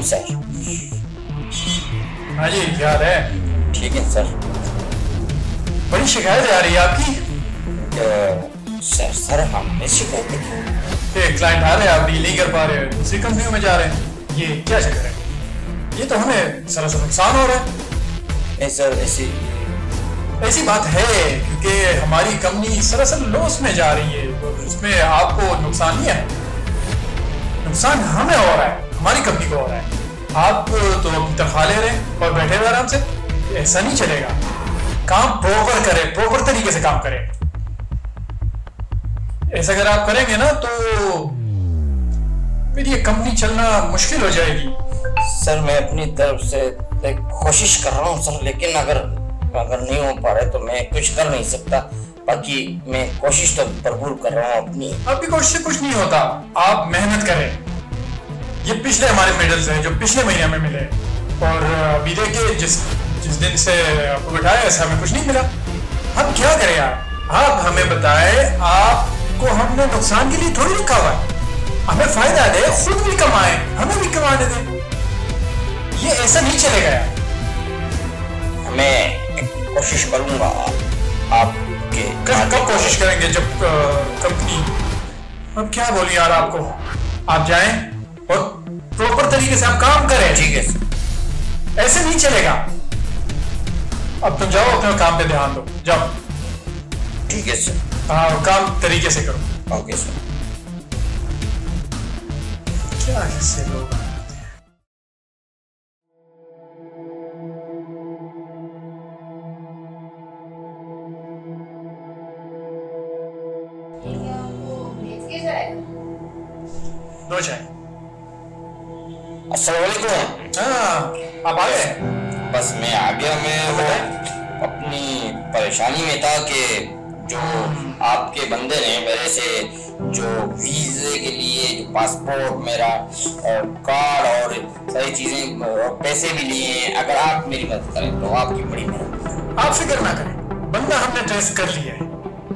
Sir. हाँ जी, क्या हाल है? ठीक है सर। बड़ी शिकायत आ रही है आपकी। सर हमने शिकायत की। क्लाइंट आ रहे हैं, आप डील नहीं कर पा रहे हैं, दूसरी कंपनियों में जा रहे हैं, ये क्या चक्कर है? ये तो हमें सरासर नुकसान हो रहा है। नहीं सर, ऐसी बात है क्योंकि हमारी कंपनी सरासर लॉस में जा रही है, तो इसमें आपको नुकसान नहीं है। नुकसान हमें हो रहा है, हमारी कंपनी को हो रहा है। आप तो अपनी तनख्वाह ले रहे हैं और बैठे हुए आराम से, ऐसा नहीं चलेगा। काम प्रॉपर करें, प्रॉपर तरीके से काम करें। ऐसा अगर आप करेंगे ना तो फिर ये कंपनी चलना मुश्किल हो जाएगी। सर मैं अपनी तरफ से कोशिश कर रहा हूँ सर, लेकिन अगर नहीं हो पा रहा तो मैं कुछ कर नहीं सकता। बाकी मैं कोशिश तो भरपूर कर रहा हूँ अपनी। आपकी कोशिश से कुछ नहीं होता, आप मेहनत करें। ये पिछले हमारे मेडल्स हैं जो पिछले महीने में मिले, और अभी देखिए जिस दिन से आपको बैठाया ऐसे हमें कुछ नहीं मिला। हम क्या करें यार? आप हमें बताएं, आपको हमने नुकसान के लिए थोड़ी लिखा हुआ है। हमें फायदा दे, खुद भी कमाए, हमें भी कमाने दे। ये ऐसा नहीं चलेगा यार। मैं कोशिश करूंगा आपके। कब कोशिश करेंगे? जब कंपनी, अब क्या बोलूं यार आपको। आप जाएं और प्रॉपर तरीके से आप काम करें। ठीक है, ऐसे नहीं चलेगा। अब तुम जाओ, अपने काम पे ध्यान दो, जाओ। ठीक है सर। हाँ, काम तरीके से करो। Okay sir. क्या ऐसे लोग हैं? दो चाय। अस्सलाम वालेकुम। हाँ, आप आ गए? बस मैं आ गया। मैं वो अपनी परेशानी में था कि जो आपके बंदे ने मेरे से जो वीजे के लिए जो पासपोर्ट, मेरा कार्ड और सारी चीजें और पैसे भी लिए हैं। अगर आप मेरी मदद करें तो आपकी बड़ी मदद। आप फिक्र ना करें, बंदा हमने ट्रेस कर लिया है।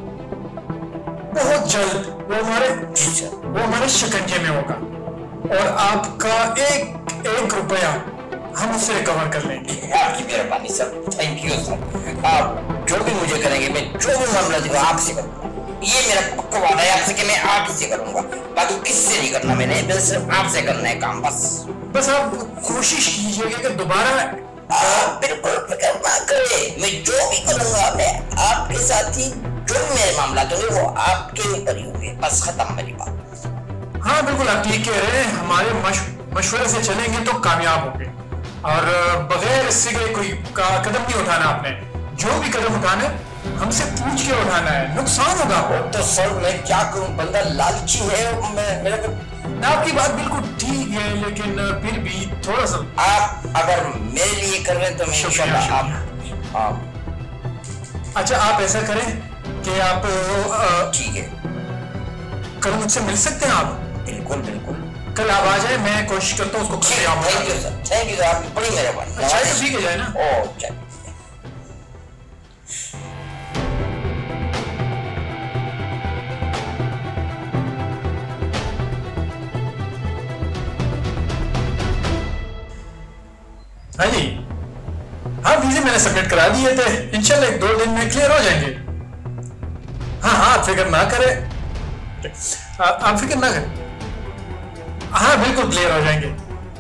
बहुत जल्द वो हमारे शिकंजे में होगा, और आपका एक रुपया हम उससे रिकवर कर लेंगे। आपकी मेहरबानी सर, थैंक यू सर। आप जो भी मुझे करेंगे, मैं जो भी मामला दूंगा आपसे करूंगा। ये मेरा पक्का वादा है आपसे कि मैं आप ही से करूंगा। बाकी किससे नहीं करना मैंने, बस सिर्फ आपसे करना है काम। बस आप कोशिश कीजिएगा कि दोबारा। बिल्कुल फिक्र ना करें, मैं जो भी करूंगा मैं आपके साथ ही। जो मेरे मामला होंगे वो आपके ऊपर ही होंगे। बस खत्म मेरी बात। हाँ बिल्कुल, आप ठीक कह रहे हैं। हमारे मशवरे से चलेंगे तो कामयाब होंगे, और बगैर इससे कोई कदम नहीं उठाना। आपने जो भी कदम उठाना है हमसे पूछ के उठाना है, नुकसान होगा। तो सर मैं क्या करूं, बंदा लालची है। आपकी बात बिल्कुल ठीक है, लेकिन फिर भी थोड़ा सा आप अगर मेरे लिए कर रहे हैं तो मैं इंशाल्लाह आप। अच्छा, आप ऐसा करें कि आप ठीक है, कल मुझसे मिल सकते हैं आप? बिल्कुल बिल्कुल। कल आप आ जाए, मैं कोशिश करता हूँ उसको। Thank you sir, thank you, आपकी बड़ी मेहरबानी। चाय तो पी के जाए ना। ओह चाय। हाँ जी, हाँ वीज़े मैंने सबमिट करा दिए थे, इंशाल्लाह 1-2 दिन में क्लियर हो जाएंगे। हाँ आप फिक्र ना करें, आप फिक्र ना करें। हाँ बिल्कुल क्लियर हो जाएंगे।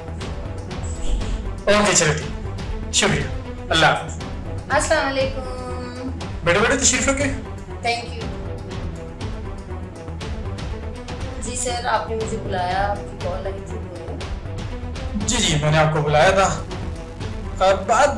ओके चलो ठीक, शुक्रिया, अल्लाह हाफ़िज़। अस्सलाम वालेकुम। बैठो बैठो, तशरीफ रखें। Thank you. जी सर, आपने मुझे बुलाया, आपकी कॉल लगी थी। जी जी, मैंने आपको बुलाया था। बात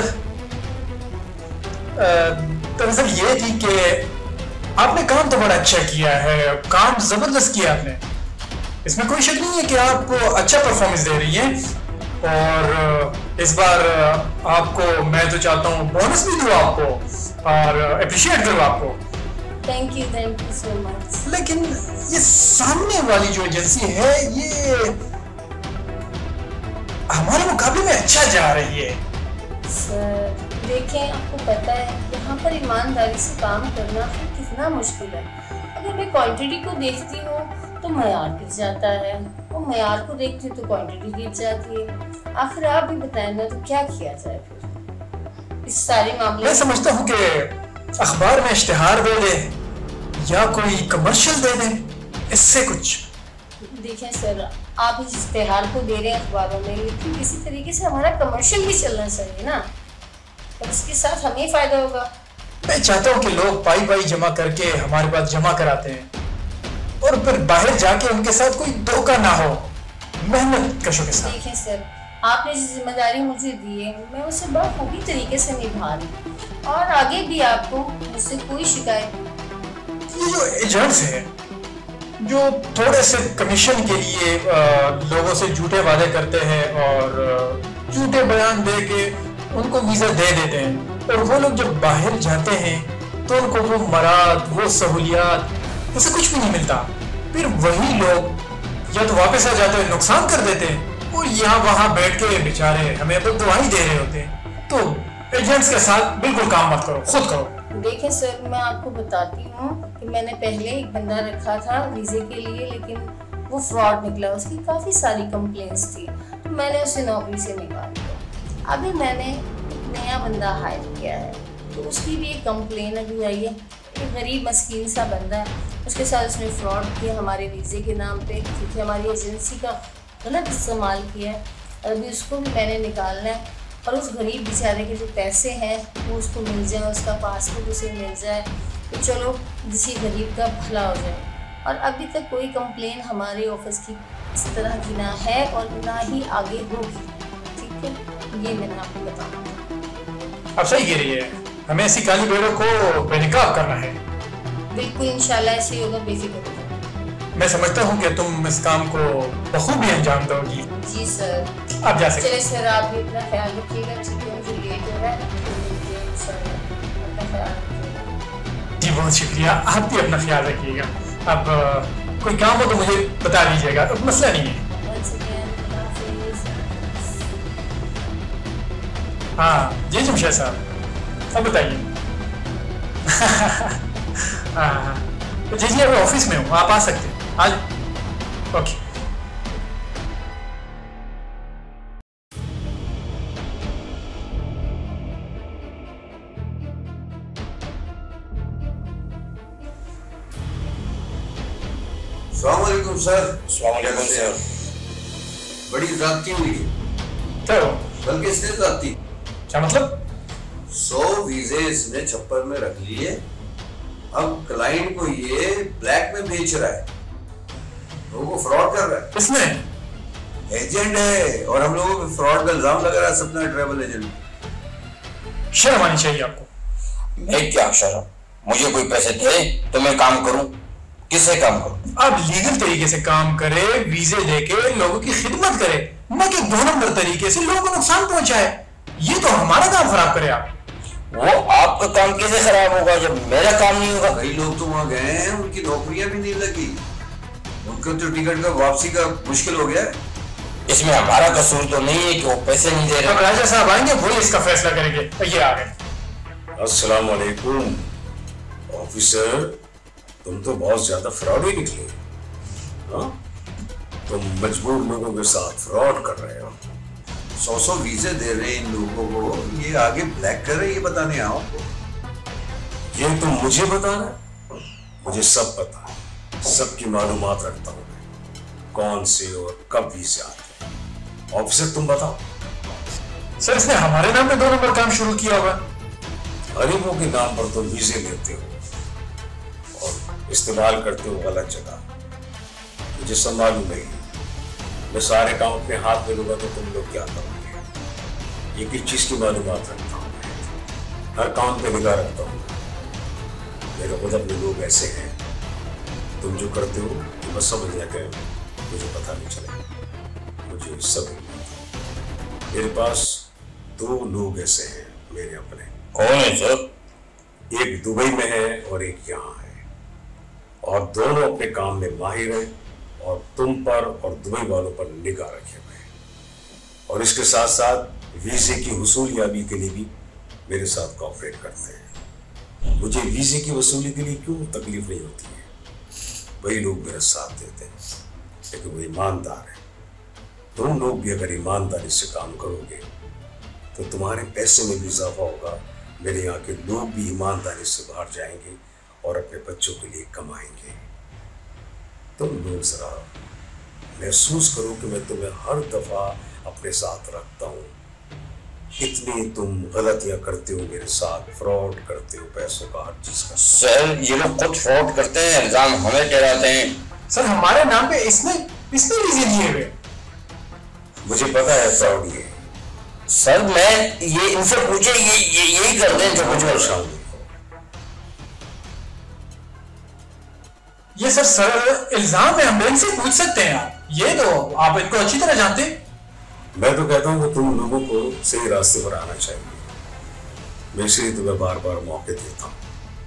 दरअसल ये थी कि आपने काम तो बड़ा अच्छा किया है, काम जबरदस्त किया आपने, इसमें कोई शक नहीं है कि आप अच्छा परफॉर्मेंस दे रही हैं। और इस बार आपको मैं तो चाहता हूँ बोनस भी दूँ आपको और अप्रिशिएट करूँ आपको। Thank you so much. लेकिन ये सामने वाली जो एजेंसी है ये हमारे मुकाबले में अच्छा जा रही है। सर देखें, आपको पता है यहाँ पर ईमानदारी से काम करना कितना मुश्किल है। अगर मैं क्वांटिटी को देखती हूँ तो मयार गिर जाता है, और मयार को देखते तो क्वांटिटी गिर जाती है। आखिर आप भी बताएं ना, तो क्या किया जाए फिर इस सारे मामले मैं समझता हूँ कि अखबार में इश्तिहार दे दे या कोई कमर्शियल दे दे, इससे कुछ। देखें सर, आप इस इश्तिहार को दे रहे हैं अखबारों में, लेकिन किसी तरीके से हमारा कमर्शियल भी चलना चाहिए ना, और इसके साथ हमें फायदा होगा। मैं चाहता हूँ कि लोग पाई पाई जमा करके हमारे पास जमा कराते हैं, और फिर बाहर जाके उनके साथ कोई धोखा ना हो, मेहनत कशों के साथ। देखें सर, आपने जो जिम्मेदारी मुझे दी है, मैं उसे बखूबी तरीके से निभा रही हूँ, और आगे भी आपको मुझसे कोई शिकायत। ये जो एजेंट्स हैं जो थोड़े से कमीशन के लिए लोगों से झूठे वादे करते हैं और झूठे बयान दे के उनको वीजा दे देते हैं, और वो लोग जब बाहर जाते हैं तो उनको वो मराद, वो सहूलियात, उसे कुछ भी नहीं मिलता। फिर वही लोग या तो वापस आ जाते हैं, नुकसान कर देते हैं, और यहाँ वहाँ बैठ के बेचारे हमें अब दुआई दे रहे होते हैं। तो एजेंट्स के साथ बिल्कुल काम मत करो, खुद करो। देखें सर, मैं आपको बताती हूँ कि मैंने पहले एक बंदा रखा था वीज़े के लिए, लेकिन वो फ्रॉड निकला, उसकी काफ़ी सारी कंप्लेंट्स थी, तो मैंने उसे नौकरी से निकाल दिया। अभी मैंने एक नया बंदा हायर किया है, तो उसकी भी एक कंप्लेन अभी आई है। एक गरीब मस्कीन सा बंदा है, उसके साथ उसने फ्रॉड किया हमारे वीज़े के नाम पे, क्योंकि हमारी एजेंसी का गलत इस्तेमाल किया है। अभी उसको भी मैंने निकालना है, और उस गरीब बेचारे के जो पैसे हैं वो उसको मिल जाए, उसका पासपोर्ट उसे मिल जाए, तो चलो किसी गरीब का भला हो जाए। और अभी तक कोई कंप्लेन हमारे ऑफिस की इस तरह की ना है, और ना ही आगे होगी। ठीक है, ये मैंने आपको बताया। आप सही कह रही है, हमें ऐसी काली भेड़ों को बेनकाब करना है। बिल्कुल, इंशाल्लाह ऐसे ही होगा, बेफिक्र हो। मैं समझता हूँ कि तुम इस काम को बखूबी अंजाम दोगी। जी सर, आप जा सकते। चलिए सर, आप भी अपना ख्याल रखिएगा। ठीक है, मुझे लेट हो रहा है, तो मिलते हैं इंशाल्लाह। अपना ख्याल रखिएगा। जी बहुत शुक्रिया, आप भी अपना ख्याल रखिएगा। अब कोई काम हो तो मुझे बता दीजिएगा, तो मसला नहीं है। हाँ जी जमशेद साहब, अब बताइए। हाँ जी जी, अभी ऑफिस में हूँ, आप आ सकते हैं आज। ओके। अस्सलामुअलैकुम सर। अस्सलामुअलैकुम सर। बड़ी ज्यादती हुई है, क्या हो? बल्कि इसने ज्यादती। क्या मतलब? 100 वीजे इसने छप्पर में रख लिए, अब क्लाइंट को ये ब्लैक में बेच रहा है, लोगों को फ्रॉड कर रहा है। इसने एजेंट है, और हम लोगों पे फ्रॉड का इल्जाम लगा रहा है, सपना ट्रैवल एजेंट। शर्म आनी चाहिए आपको। मैं क्या शर्म? मुझे कोई पैसे दे तो मैं काम करूं, किससे काम करूं? आप लीगल तरीके से काम करे, वीजे देके लोगों की खिदमत करे, न कि 2 नंबर तरीके से लोगों को नुकसान पहुंचाए। ये तो हमारा काम खराब करे आप। वो आपका काम कैसे खराब होगा जब मेरा काम नहीं होगा? कई लोग तो वहां गए हैं, उनकी नौकरियां भी नहीं लगी, उनको तो टिकट का वापसी का मुश्किल हो गया है। इसमें हमारा कसूर तो नहीं है कि वो पैसे नहीं दे अब रहे। राजा साहब आएंगे, वही इसका फैसला करेंगे। ये आ गए। अस्सलाम वालेकुम ऑफिसर, तुम तो बहुत ज्यादा फ्रॉड ही निकले। हाँ, तुम मजबूर लोगों के साथ फ्रॉड कर रहे हो। 100 वीजे दे रहे हैं इन लोगों को, ये आगे ब्लैक कर रहे हैं, ये बताने आओ। ये तुम मुझे बता रहे? मुझे सब पता है, सबकी मालूमात रखता हूँ मैं, कौन से और कब वीजे आते हैं। ऑफिसर तुम बताओ। सर, इसने हमारे नाम पे 2 नंबर काम शुरू किया होगा। गरीबों के नाम पर तुम वीजे लेते हो और इस्तेमाल करते हो गलत जगह। मुझे सब मालूम नहीं, मैं सारे काम अपने हाथ में लूंगा तो तुम लोग क्या करोगे। एक एक चीज की मालूमात रखता हूँ, हर काम पे निगाह रखता हूँ। मेरे खुद अपने लोग ऐसे हैं, तुम जो करते हो तो बस समझ जाते मुझे पता नहीं चलेगा, मुझे सब। मेरे पास 2 लोग ऐसे हैं मेरे अपने। कौन है सर? एक दुबई में है और एक यहाँ है, और दोनों अपने काम में माहिर हैं और तुम पर और दुबई वालों पर निगाह रखे हुए हैं, और इसके साथ साथ वीजे की वसूलियाबी के लिए भी मेरे साथ कोऑपरेट करते हैं। मुझे वीजे की वसूली के लिए क्यों तकलीफ नहीं होती है, वही लोग मेरा साथ देते हैं, लेकिन वो ईमानदार है। तुम लोग भी अगर ईमानदारी से काम करोगे तो तुम्हारे पैसे में भी इजाफा होगा, मेरे यहाँ के लोग भी ईमानदारी से बाहर जाएंगे और अपने बच्चों के लिए कमाएंगे। तुम लोग जरा महसूस करो कि मैं तुम्हें हर दफा अपने साथ रखता हूँ। इतनी तुम गलतियां करते हो मेरे साथ, फ्रॉड करते हो पैसों का, हर चीज का। सर ये लोग खुद फ्रॉड करते हैं, इल्जाम हमें ठहराते हैं। सर हमारे नाम पे इसने वीजे दिए हुए। मुझे पता है फ्रॉड ये। सर मैं ये इनसे पूछे, ये यही करते हैं जो कुछ परेशान। ये सर इल्जाम है, हम इनसे पूछ सकते हैं आप, ये तो आप इनको अच्छी तरह जानते हैं। मैं तो कहता हूँ कि तुम लोगों को सही रास्ते पर आना चाहिए, मैं इसलिए तुम्हें बार बार मौके देता हूँ।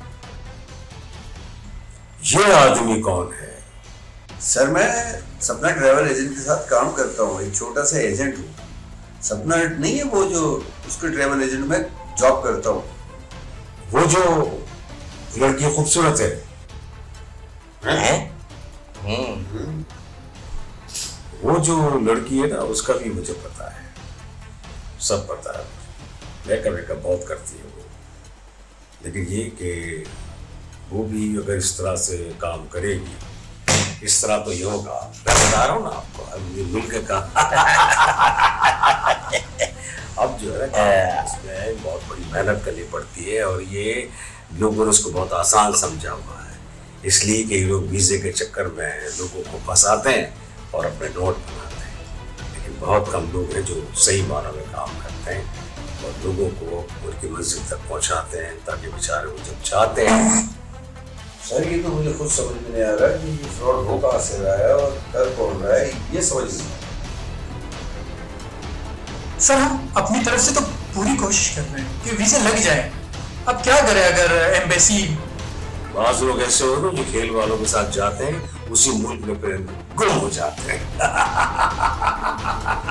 ये आदमी कौन है? सर मैं सपना ट्रैवल एजेंट के साथ काम करता हूँ, एक छोटा सा एजेंट हूँ। सपना नहीं है वो जो उसके ट्रैवल एजेंट में जॉब करता हूँ। वो जो लड़की खूबसूरत है? वो जो लड़की है ना, उसका भी मुझे पता है, सब पता है। मैं कभी कभी बहुत करती है वो, लेकिन ये कि वो भी अगर इस तरह से काम करेगी, इस तरह तो ये होगा। मैं बता रहा हूँ ना आपको, अब ये मिल के काम अब जो है ना इसमें बहुत बड़ी मेहनत करनी पड़ती है, और ये लोगों ने उसको बहुत आसान समझा हुआ है, इसलिए कि ये लोग वीज़े के चक्कर में लोगों को फंसाते हैं और अपने नोट बनाते हैं। लेकिन बहुत कम लोग हैं जो सही मानों में काम करते हैं और लोगों को उनकी मंजिल तक पहुंचाते हैं, ताकि बेचारे वो जब चाहते हैं। सर ये तो मुझे खुद समझ में नहीं आ रहा कि ये फ्रॉड हो कहाँ से रहा है और कर कौन रहा है, ये समझ नहीं आ रहा। सर हम अपनी तरफ से तो पूरी कोशिश कर रहे हैं कि वीजा लग जाए। अब क्या करें अगर एम्बेसी। बाज़ लोग ऐसे हो जो खेल वालों के साथ जाते हैं, उसी मुल्क में फिर गुम हो जाते हैं।